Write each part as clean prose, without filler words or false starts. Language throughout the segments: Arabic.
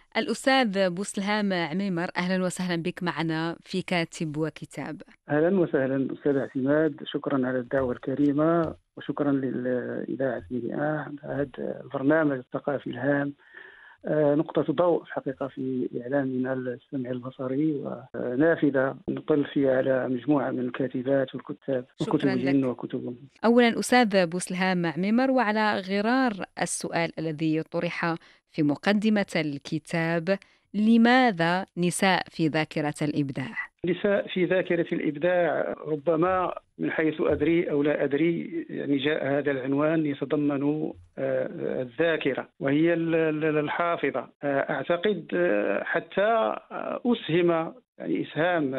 الأستاذ بوسلهام عميمر، أهلا وسهلا بك معنا في كاتب وكتاب. أهلا وسهلا أستاذ اعتماد، شكرا على الدعوة الكريمة وشكرا للإذاعة ميديا هذا البرنامج الثقافي الهام. نقطة ضوء حقيقة في إعلامنا السمعي البصري، ونافذة نطل فيها على مجموعة من الكاتبات والكتاب شكرا وكتبهن لك. وكتبهم. أولا أستاذ بوسلهام عميمر، وعلى غرار السؤال الذي طرح في مقدمة الكتاب: لماذا نساء في ذاكرة الإبداع؟ نساء في ذاكرة الإبداع، ربما من حيث أدري أو لا أدري، يعني جاء هذا العنوان يتضمن الذاكرة وهي الحافظة. أعتقد حتى أسهم يعني إسهام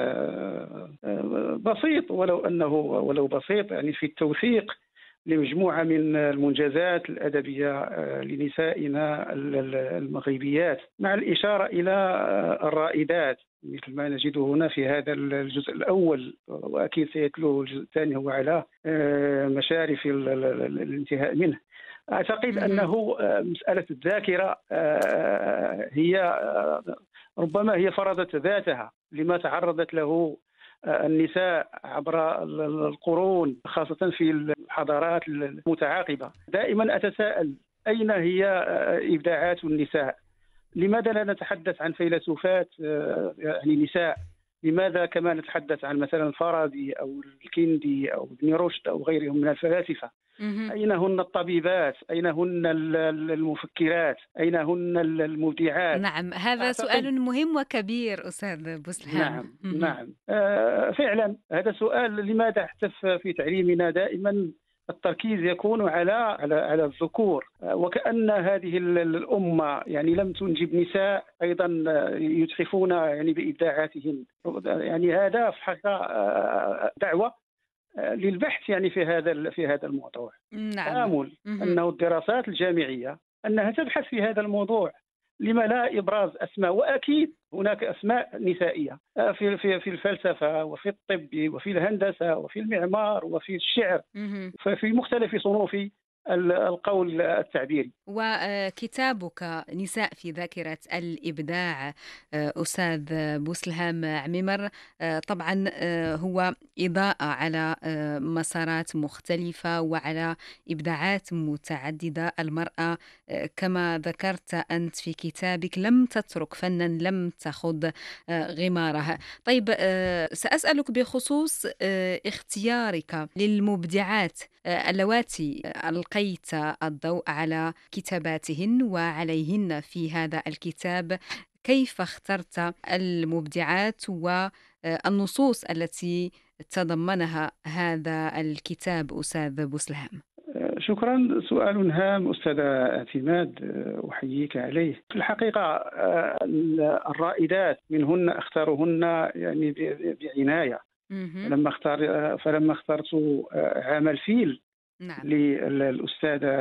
بسيط، ولو بسيط، يعني في التوثيق لمجموعة من المنجزات الأدبية لنسائنا المغربيات، مع الإشارة إلى الرائدات مثل ما نجده هنا في هذا الجزء الأول، وأكيد سيتلوه الجزء الثاني هو على مشارف الانتهاء منه. أعتقد أنه مسألة الذاكرة هي ربما هي فرضت ذاتها لما تعرضت له النساء عبر القرون، خاصة في الحضارات المتعاقبة. دائما أتساءل أين هي إبداعات النساء؟ لماذا لا نتحدث عن فيلسوفات يعني نساء؟ لماذا كما نتحدث عن مثلا الفارابي أو الكندي أو ابن رشد أو غيرهم من الفلاسفة؟ أين هن الطبيبات؟ أين هن المفكرات؟ أين هن المبدعات؟ نعم، هذا أعتقد سؤال مهم وكبير أستاذ بوسلهام. نعم فعلا هذا سؤال. لماذا حتى في تعليمنا دائما التركيز يكون على الذكور، وكأن هذه الأمة يعني لم تنجب نساء أيضا يتحفون يعني بإبداعاتهن. يعني هذا في حقيقة دعوة للبحث يعني في هذا الموضوع. نعم. آمل أنه الدراسات الجامعية أنها تبحث في هذا الموضوع. لما لا إبراز أسماء؟ وأكيد هناك أسماء نسائية في الفلسفة وفي الطب وفي الهندسة وفي المعمار وفي الشعر، ففي مختلف صنوف القول التعبيري. وكتابك نساء في ذاكرة الإبداع أستاذ بوسلهام عميمر، طبعا هو إضاءة على مسارات مختلفة وعلى إبداعات متعددة. المرأة كما ذكرت أنت في كتابك لم تترك فنا لم تخض غمارها. طيب، سأسألك بخصوص اختيارك للمبدعات اللواتي ألقيت الضوء على كتاباتهن وعليهن في هذا الكتاب. كيف اخترت المبدعات والنصوص التي تضمنها هذا الكتاب أستاذ بوسلهام؟ شكرا، سؤال هام أستاذ اعتماد، أحييك عليه. في الحقيقة الرائدات منهن أختارهن يعني بعناية. فلما اخترت عام الفيل، نعم، للأستاذة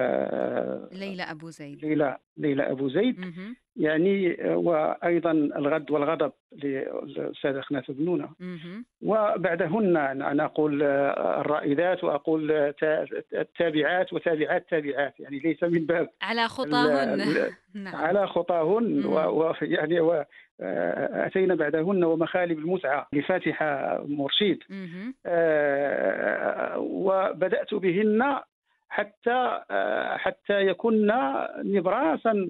ليلى أبو زيد، يعني وأيضا الغد والغضب للأستاذة خناس بنونة، وبعدهن أنا أقول الرائدات وأقول التابعات وتابعات تابعات، يعني ليس من باب على خطاهن. نعم. على خطاهن يعني أتينا بعدهن ومخالب المتعة لفاتحة مرشيد. وبدأت بهن حتى يكن نبراسا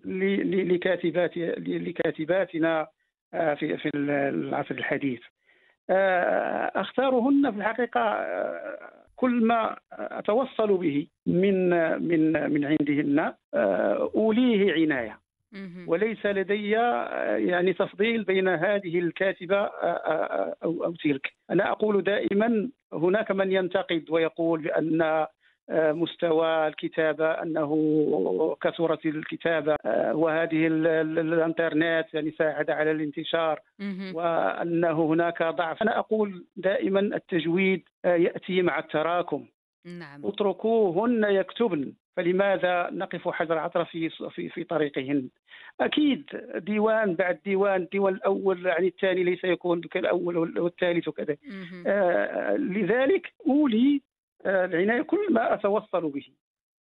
لكاتباتنا في العصر الحديث. أختارهن في الحقيقة كل ما أتوصل به من عندهن أوليه عناية، وليس لدي يعني تفضيل بين هذه الكاتبة أو تلك. أنا أقول دائما هناك من ينتقد ويقول بأن مستوى الكتابة أنه كثرت الكتابة، وهذه الانترنت يعني ساعد على الانتشار، وأنه هناك ضعف. أنا أقول دائما التجويد يأتي مع التراكم. نعم. اتركوهن يكتبن، فلماذا نقف حجر عثرة في طريقهن؟ أكيد ديوان بعد ديوان، الديوان الأول يعني الثاني ليس يكون كالأول والثالث وكذا. لذلك أولي العناية كل ما أتوصل به.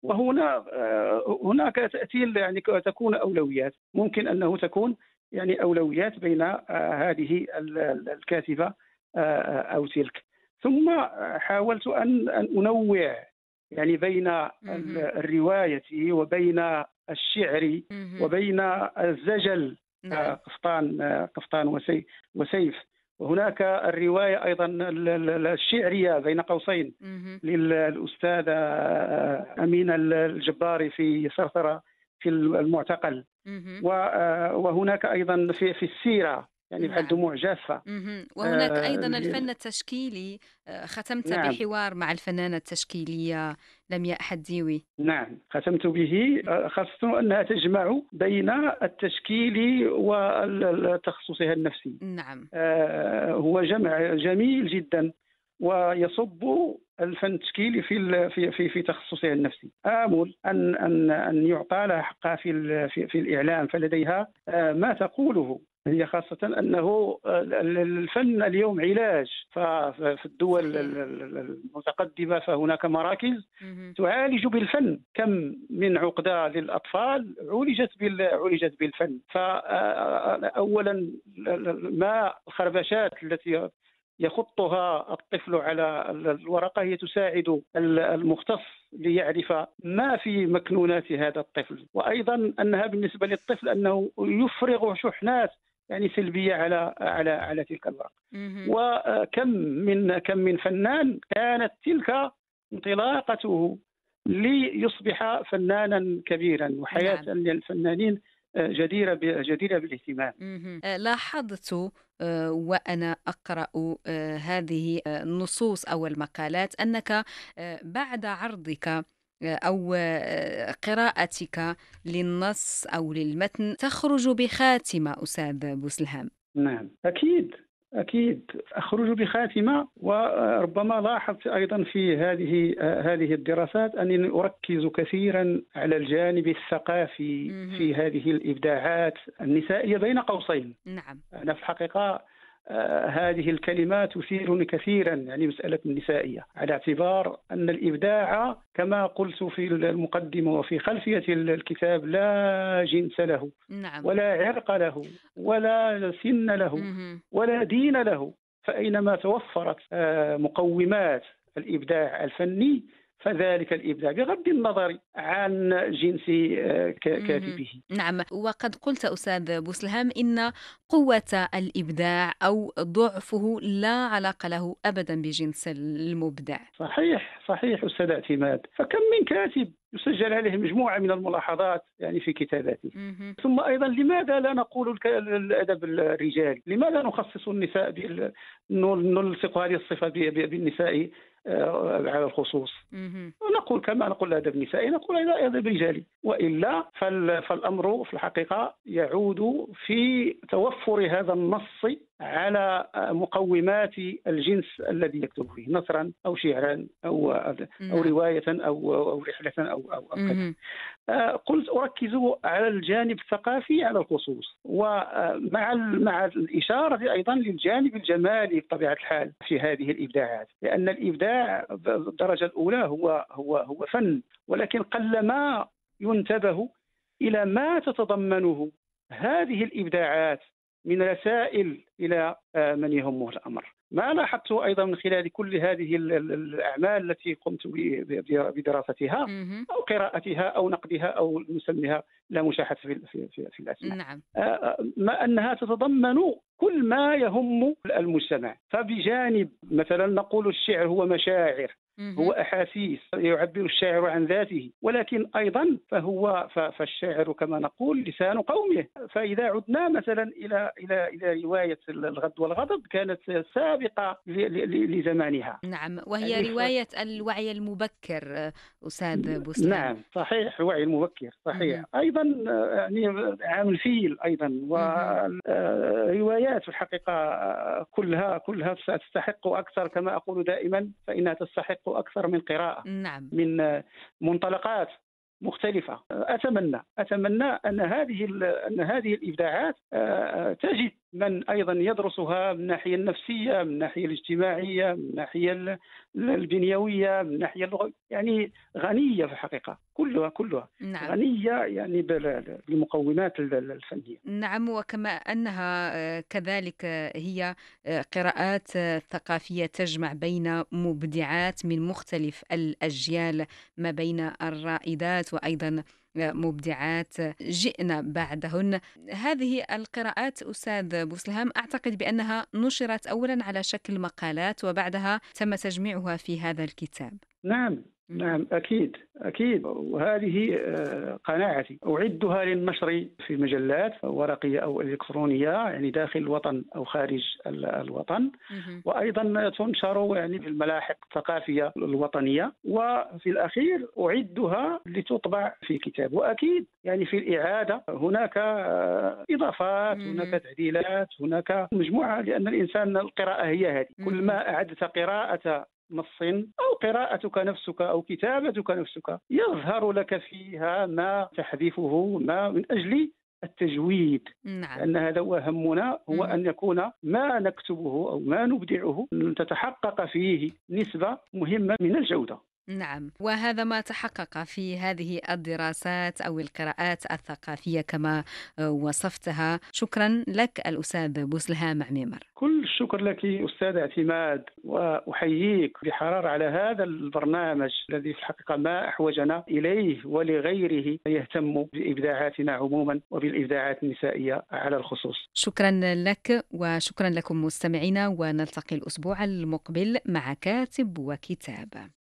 وهنا هناك تأتي يعني تكون أولويات، ممكن أنه تكون يعني أولويات بين هذه الكاتبة أو تلك. ثم حاولت أن أنوع يعني بين مهم. الرواية وبين الشعر مهم. وبين الزجل، نعم. قفطان وسيف. وهناك الرواية أيضا الشعرية بين قوسين مهم. للأستاذة أمينة الجباري في صرصرة في المعتقل. مهم. وهناك أيضا في السيرة يعني بحال نعم. دموع جافة. مهم. وهناك أيضا ل- الفن التشكيلي، ختمت نعم، بحوار مع الفنانة التشكيلية لمياء حديوي. نعم، ختمت به، خاصة أنها تجمع بين التشكيل وتخصصها النفسي. نعم. هو جمع جميل جدا، ويصب الفن التشكيلي في تخصصها النفسي. آمل أن يعطى لها حقها في الإعلام، فلديها ما تقوله هي، خاصة أنه الفن اليوم علاج. ففي الدول صحيح. المتقدمة فهناك مراكز مهم. تعالج بالفن. كم من عقدة للأطفال عولجت بالفن. فأولا ما الخربشات التي يخطها الطفل على الورقة هي تساعد المختص ليعرف ما في مكنونات هذا الطفل، وأيضا أنها بالنسبة للطفل أنه يفرغ شحنات يعني سلبية على تلك الورقة. مهم. وكم من فنان كانت تلك انطلاقته ليصبح فنانا كبيرا. وحياة نعم. الفنانين جديرة بالاهتمام. مهم. لاحظت وأنا أقرأ هذه النصوص أو المقالات أنك بعد عرضك أو قراءتك للنص أو للمتن تخرج بخاتمة أستاذ بوسلهام. نعم، أكيد أخرج بخاتمة. وربما لاحظت أيضا في هذه الدراسات أنني أركز كثيرا على الجانب الثقافي مهم. في هذه الإبداعات النسائية بين قوسين. نعم. أنا في الحقيقة هذه الكلمات تثيرني كثيرا، يعني مسألة النسائية، على اعتبار أن الإبداع كما قلت في المقدمة وفي خلفية الكتاب لا جنس له، نعم. ولا عرق له، ولا سن له، مهم. ولا دين له. فأينما توفرت مقومات الإبداع الفني فذلك الإبداع، بغض النظر عن جنس مهم. كاتبه. نعم، وقد قلت أستاذ بوسلهام إن قوة الإبداع أو ضعفه لا علاقة له أبدا بجنس المبدع. صحيح أستاذ اعتماد. فكم من كاتب يسجل عليه مجموعة من الملاحظات يعني في كتاباته. مهم. ثم أيضا لماذا لا نقول الأدب الرجالي؟ لماذا نخصص النساء نلصق هذه الصفة بالنساء على الخصوص؟ مهم. نقول كما نقول الأدب النسائي نقول أيضا أدب رجالي. وإلا فالأمر في الحقيقة يعود في توفر هذا النص على مقومات الجنس الذي يكتب فيه، نثرا أو شعرا أو نعم. رواية أو رحلة أو كذا. مهم. قلت أركز على الجانب الثقافي على الخصوص، ومع الإشارة أيضا للجانب الجمالي بطبيعة الحال في هذه الإبداعات، لأن الإبداع بالدرجة الأولى هو فن، ولكن قلما ينتبه إلى ما تتضمنه هذه الإبداعات من رسائل إلى من يهمه الأمر. ما لاحظت أيضا من خلال كل هذه الأعمال التي قمت بدراستها مهم. أو قراءتها أو نقدها أو نسميها لا مشاحة في الأسماء، نعم. ما أنها تتضمن كل ما يهم المجتمع. فبجانب مثلا نقول الشعر هو مشاعر، هو مهم. أحاسيس، يعبر الشاعر عن ذاته، ولكن أيضا فالشاعر كما نقول لسان قومه. فإذا عدنا مثلا إلى رواية الغد والغضب كانت سابقة لزمانها. نعم، وهي يعني رواية الوعي المبكر أستاذ بوسلهام. نعم صحيح، الوعي المبكر صحيح. مهم. أيضا يعني عام الفيل أيضا، مهم. وروايات في الحقيقة كلها تستحق أكثر، كما أقول دائما فإنها تستحق أكثر من قراءة، نعم. من منطلقات مختلفة. أتمنى أن هذه الإبداعات تجد من أيضا يدرسها من الناحية النفسية، من الناحية الاجتماعية، من الناحية البنيوية، من الناحية اللغوية، يعني غنية في الحقيقة، كلها نعم. غنية يعني بالمقومات الفنية. نعم، وكما أنها كذلك هي قراءات ثقافية تجمع بين مبدعات من مختلف الأجيال، ما بين الرائدات وأيضا مبدعات جئنا بعدهن. هذه القراءات أستاذ بوسلهام أعتقد بأنها نشرت أولا على شكل مقالات وبعدها تم تجميعها في هذا الكتاب. نعم، مهم. نعم، أكيد أكيد، وهذه قناعتي. أعدها للنشر في مجلات ورقية أو إلكترونية، يعني داخل الوطن أو خارج الوطن، مهم. وأيضا تنشر يعني في الملاحق الثقافية الوطنية، وفي الأخير أعدها لتطبع في كتاب. وأكيد يعني في الإعادة هناك إضافات، هناك مهم. تعديلات، هناك مجموعة، لأن الإنسان القراءة هي هذه. كل مهم. ما أعدت قراءة نص أو قراءتك نفسك أو كتابتك نفسك يظهر لك فيها ما تحذفه، ما من أجل التجويد، نعم. لأن هذا هو همنا، هو مهم. أن يكون ما نكتبه أو ما نبدعه أن تتحقق فيه نسبة مهمة من الجودة. نعم، وهذا ما تحقق في هذه الدراسات أو القراءات الثقافية كما وصفتها. شكرا لك الأستاذ بوسلهام عميمر. كل الشكر لك أستاذ اعتماد، وأحييك بحرارة على هذا البرنامج الذي في الحقيقة ما أحوجنا إليه ولغيره يهتم بإبداعاتنا عموما وبالإبداعات النسائية على الخصوص. شكرا لك وشكرا لكم مستمعينا، ونلتقي الأسبوع المقبل مع كاتب وكتاب.